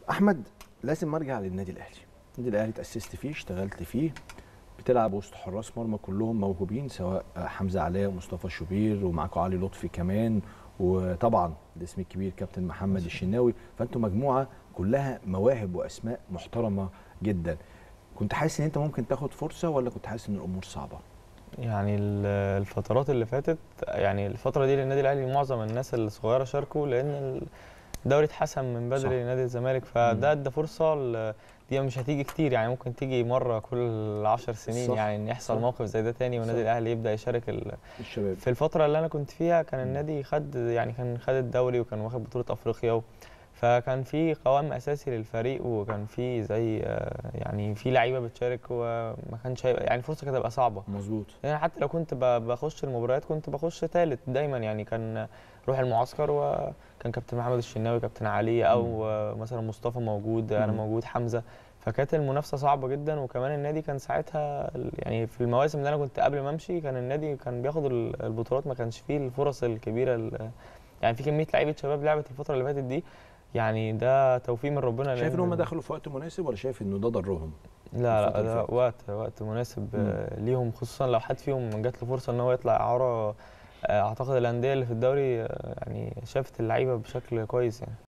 احمد، لازم ارجع للنادي الاهلي. النادي الاهلي تاسست فيه، اشتغلت فيه، بتلعب وسط حراس مرمى كلهم موهوبين، سواء حمزه علاء ومصطفى شوبير ومعاكم علي لطفي كمان، وطبعا الاسم الكبير كابتن محمد الشناوي. فانتوا مجموعه كلها مواهب واسماء محترمه جدا. كنت حاسس ان انت ممكن تاخد فرصه، ولا كنت حاسس ان الامور صعبه؟ يعني الفترات اللي فاتت، يعني الفترة دي للنادي الأهلي معظم الناس الصغيرة شاركوا، لأن الدوري اتحسم من صح. بدري لنادي الزمالك، مم. فده ادى فرصة دي مش هتيجي كتير، يعني ممكن تيجي مرة كل 10 سنين، صح. يعني إن يحصل صح. موقف زي ده تاني والنادي صح. الأهلي يبدأ يشارك الشباب. في الفترة اللي أنا كنت فيها كان مم. النادي كان خد الدوري وكان واخد بطولة أفريقيا، فكان في قوام أساسي للفريق، وكان في زي يعني في لعيبة بتشارك، وما كانش يعني الفرصة كانت هتبقى صعبة. مظبوط. يعني حتى لو كنت بخش المباريات كنت بخش ثالث دايما، يعني كان روح المعسكر، وكان كابتن محمد الشناوي، كابتن علي، او مثلا مصطفى موجود، انا مم. موجود، حمزه. فكانت المنافسه صعبه جدا، وكمان النادي كان ساعتها يعني في المواسم اللي انا كنت قبل ما امشي كان النادي كان بياخد البطولات، ما كانش فيه الفرص الكبيره يعني في كميه لعيبه شباب لعبت الفتره اللي فاتت دي، يعني ده توفيق من ربنا. شايف ان هم لان دخلوا في وقت مناسب، ولا شايف انه ده ضرهم لا الفتره لا، اللي ده فاتت؟ وقت مناسب ليهم، خصوصا لو حد فيهم جات له فرصه ان هو يطلع اعاره. اعتقد الانديه اللي في الدوري يعني شافت اللعيبه بشكل كويس يعني.